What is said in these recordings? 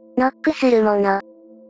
ノックするもの。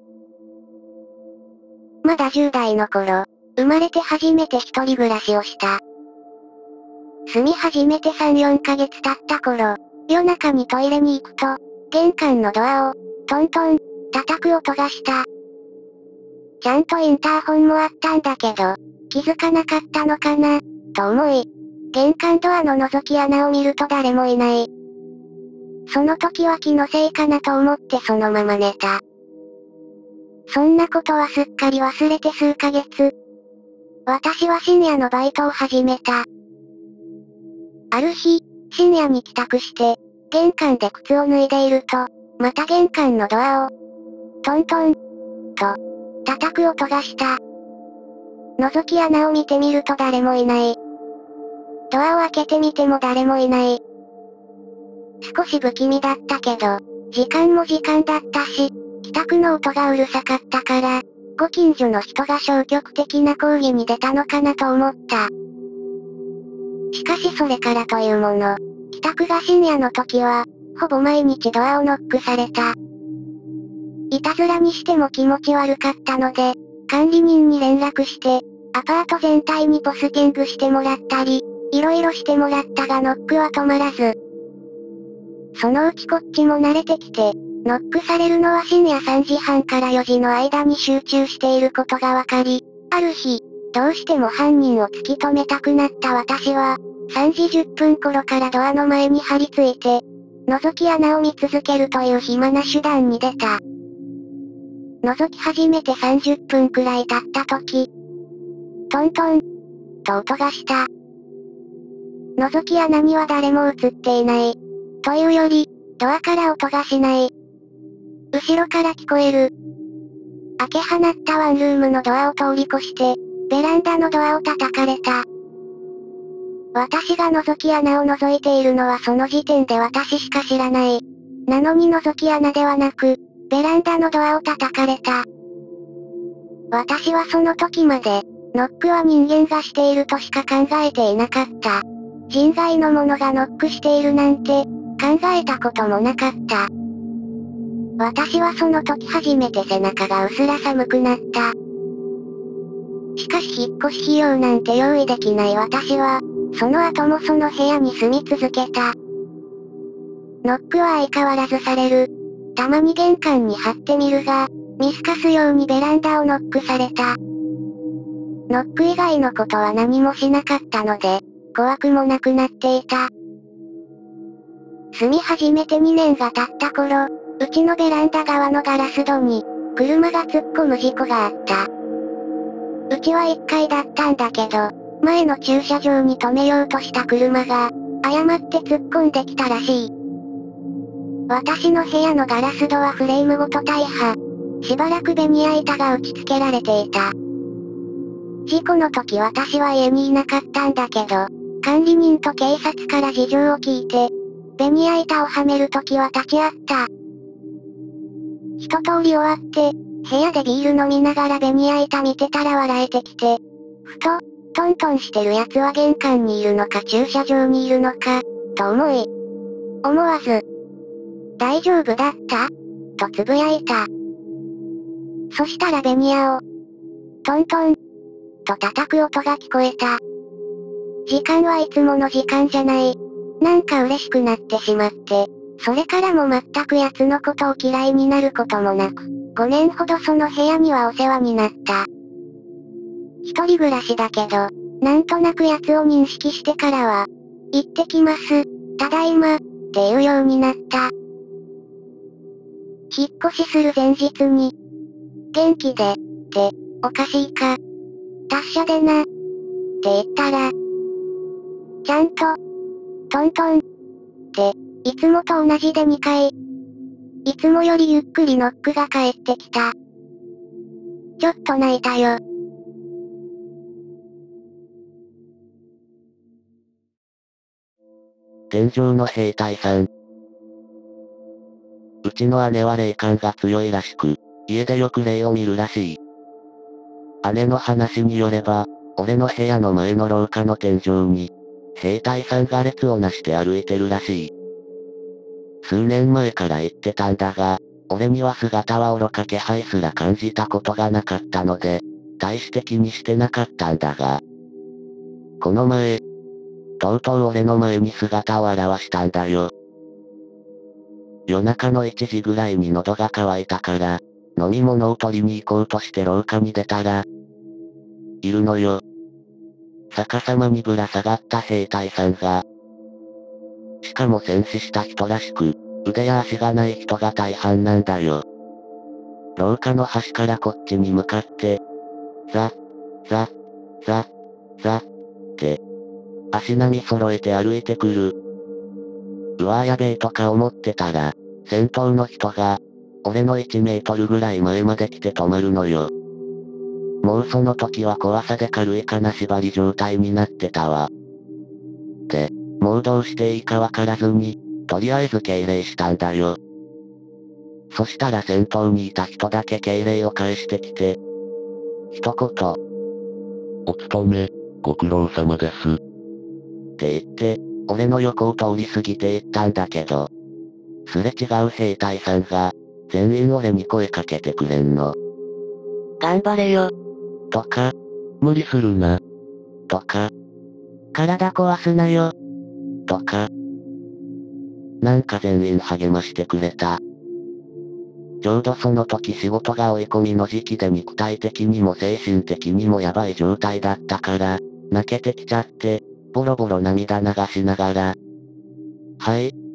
まだ10代の頃、生まれて初めて一人暮らしをした。住み始めて3、4ヶ月経った頃、夜中にトイレに行くと、玄関のドアを、トントン、叩く音がした。ちゃんとインターホンもあったんだけど、気づかなかったのかな、と思い、玄関ドアの覗き穴を見ると誰もいない。その時は気のせいかなと思ってそのまま寝た。そんなことはすっかり忘れて数ヶ月。私は深夜のバイトを始めた。ある日、深夜に帰宅して、玄関で靴を脱いでいると、また玄関のドアを、トントン、と、叩く音がした。覗き穴を見てみると誰もいない。ドアを開けてみても誰もいない。少し不気味だったけど、時間も時間だったし、帰宅の音がうるさかったから、ご近所の人が消極的な抗議に出たのかなと思った。しかしそれからというもの、帰宅が深夜の時は、ほぼ毎日ドアをノックされた。いたずらにしても気持ち悪かったので、管理人に連絡して、アパート全体にポスティングしてもらったり、いろいろしてもらったがノックは止まらず。そのうちこっちも慣れてきて、ノックされるのは深夜3時半から4時の間に集中していることがわかり、ある日、どうしても犯人を突き止めたくなった私は、3時10分頃からドアの前に張り付いて、覗き穴を見続けるという暇な手段に出た。覗き始めて30分くらい経った時、トントン、と音がした。覗き穴には誰も映っていない。というより、ドアから音がしない。後ろから聞こえる。開け放ったワンルームのドアを通り越して、ベランダのドアを叩かれた。私が覗き穴を覗いているのはその時点で私しか知らない。なのに覗き穴ではなく、ベランダのドアを叩かれた。私はその時まで、ノックは人間がしているとしか考えていなかった。人外のものがノックしているなんて、考えたこともなかった。私はその時初めて背中がうすら寒くなった。しかし引っ越し費用なんて用意できない私は、その後もその部屋に住み続けた。ノックは相変わらずされる。たまに玄関に貼ってみるが、見透かすようにベランダをノックされた。ノック以外のことは何もしなかったので、怖くもなくなっていた。住み始めて2年が経った頃、うちのベランダ側のガラス戸に、車が突っ込む事故があった。うちは1階だったんだけど、前の駐車場に止めようとした車が、誤って突っ込んできたらしい。私の部屋のガラス戸はフレームごと大破。しばらくベニヤ板が打ち付けられていた。事故の時私は家にいなかったんだけど、管理人と警察から事情を聞いて、ベニヤ板をはめる時は立ち会った。一通り終わって、部屋でビール飲みながらベニヤ板見てたら笑えてきて、ふと、トントンしてる奴は玄関にいるのか駐車場にいるのか、と思い、思わず、大丈夫だったとつぶやいた。そしたらベニヤを、トントン、と叩く音が聞こえた。時間はいつもの時間じゃない。なんか嬉しくなってしまって、それからも全く奴のことを嫌いになることもなく、5年ほどその部屋にはお世話になった。一人暮らしだけど、なんとなく奴を認識してからは、行ってきます、ただいま、って言うようになった。引っ越しする前日に、元気で、っておかしいか。達者でな、って言ったら、ちゃんと、トントン、って、いつもと同じで2回。いつもよりゆっくりノックが返ってきた。ちょっと泣いたよ。 天井の兵隊さん。うちの姉は霊感が強いらしく、家でよく霊を見るらしい。姉の話によれば、俺の部屋の前の廊下の天井に、兵隊さんが列をなして歩いてるらしい。数年前から言ってたんだが、 俺には姿は愚か気配すら感じたことがなかったので、大して気にしてなかったんだが。この前、とうとう俺の前に姿を現したんだよ。夜中の1時ぐらいに喉が渇いたから、飲み物を取りに行こうとして廊下に出たら、いるのよ。逆さまにぶら下がった兵隊さんが。しかも戦死した人らしく、腕や足がない人が大半なんだよ。廊下の端からこっちに向かって、ザッ、ザッ、ザッ、ザッって、足並み揃えて歩いてくる。うわーやべえとか思ってたら、先頭の人が、俺の1メートルぐらい前まで来て止まるのよ。もうその時は怖さで軽い金縛り状態になってたわ。で、もうどうしていいかわからずに、とりあえず敬礼したんだよ。そしたら先頭にいた人だけ敬礼を返してきて、一言。 お勤め、ご苦労様です。 って言って、俺の横を通り過ぎて行ったんだけど、すれ違う兵隊さんが、全員俺に声かけてくれんの。 頑張れよ。 とか、 無理するな。 とか、 体壊すなよ。 とか、なんか全員励ましてくれた。ちょうどその時仕事が追い込みの時期で肉体的にも精神的にもやばい状態だったから、泣けてきちゃって、ボロボロ涙流しながら、はい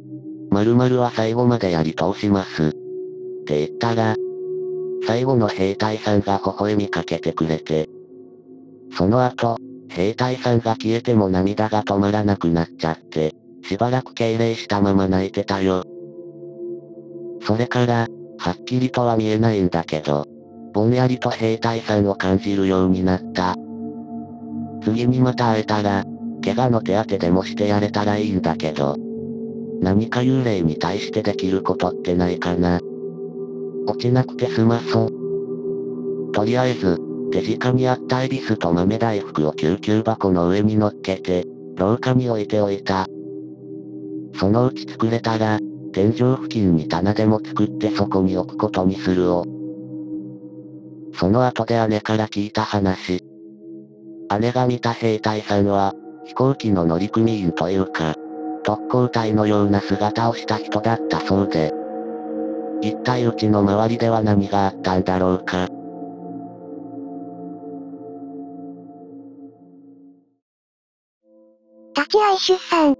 。〇〇は最後までやり通します。って言ったら、最後の兵隊さんが微笑みかけてくれて、その後、兵隊さんが消えても涙が止まらなくなっちゃって、しばらく敬礼したまま泣いてたよ。それから、はっきりとは見えないんだけど、ぼんやりと兵隊さんを感じるようになった。次にまた会えたら、怪我の手当てでもしてやれたらいいんだけど、何か幽霊に対してできることってないかな。落ちなくて済まそう。とりあえず、手近にあった恵比寿と豆大福を救急箱の上に乗っけて、廊下に置いておいた。そのうち作れたら、天井付近に棚でも作ってそこに置くことにするを。その後で姉から聞いた話。姉が見た兵隊さんは、飛行機の乗組員というか、特攻隊のような姿をした人だったそうで。一体うちの周りでは何があったんだろうか。 立ち会い出産。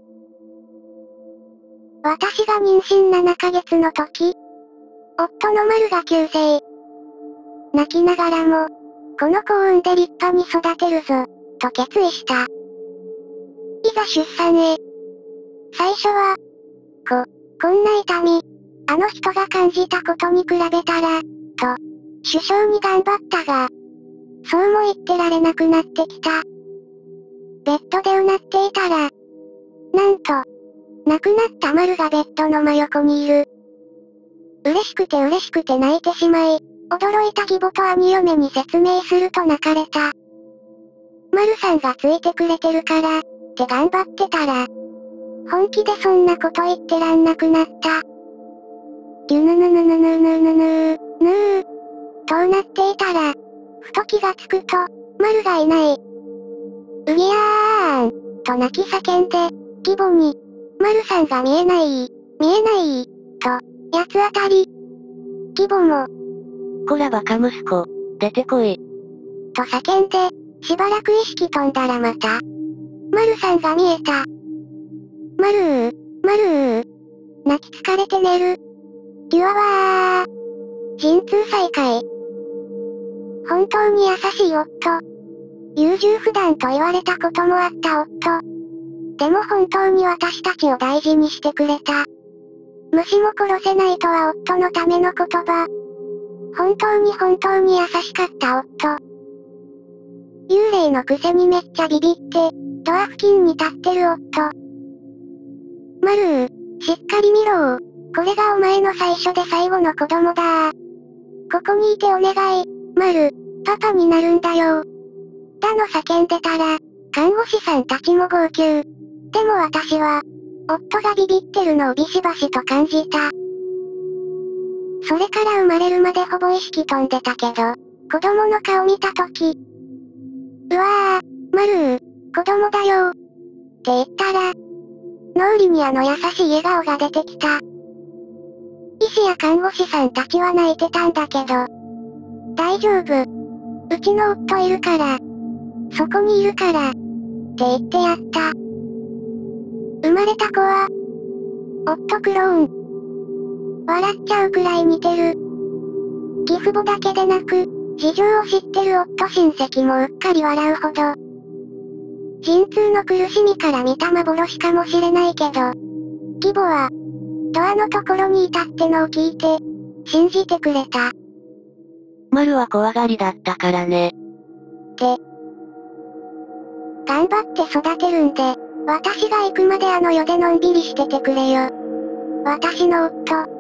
私が妊娠7ヶ月の時、夫の丸が急逝。泣きながらも、この子を産んで立派に育てるぞ、と決意した。いざ出産へ。最初は、こんな痛み、あの人が感じたことに比べたら、と、首相に頑張ったが、そうも言ってられなくなってきた。ベッドでうなっていたら、なんと、亡くなった丸がベッドの真横にいる。嬉しくて泣いてしまい、驚いた義母と兄嫁に説明すると泣かれた。丸さんがついてくれてるから、って頑張ってたら、本気でそんなこと言ってらんなくなった。ギュヌヌヌヌヌヌヌヌー、ヌー。とうなっていたら、ふと気がつくと、丸がいない。うぎやーん、と泣き叫んで、義母に、丸さんが見えない、と、八つ当たり。義母も、こらバカ息子、出てこい。と叫んで、しばらく意識飛んだらまた、丸さんが見えた。丸ー、泣き疲れて寝る。デュアワー。陣痛再開。本当に優しい夫。優柔不断と言われたこともあった夫。でも本当に私たちを大事にしてくれた。虫も殺せないとは夫のための言葉。本当に優しかった夫。幽霊のくせにめっちゃビビって、ドア付近に立ってる夫。丸ー、しっかり見ろー。これがお前の最初で最後の子供だー。ここにいてお願い、丸、パパになるんだよー。だの叫んでたら、看護師さんたちも号泣。でも私は、夫がビビってるのをビシバシと感じた。 それから生まれるまでほぼ意識飛んでたけど、子供の顔見たとき、うわー、まるー、子供だよー。って言ったら、脳裏にあの優しい笑顔が出てきた。医師や看護師さんたちは泣いてたんだけど、大丈夫。うちの夫いるから。そこにいるから。って言ってやった。生まれた子は、夫クローン。笑っちゃうくらい似てる。義父母だけでなく、事情を知ってる夫親戚もうっかり笑うほど。陣痛の苦しみから見た幻かもしれないけど、義母は、ドアのところにいたってのを聞いて、信じてくれた。 丸は怖がりだったからね。 頑張って育てるんで、私が行くまであの世でのんびりしててくれよ。私の夫。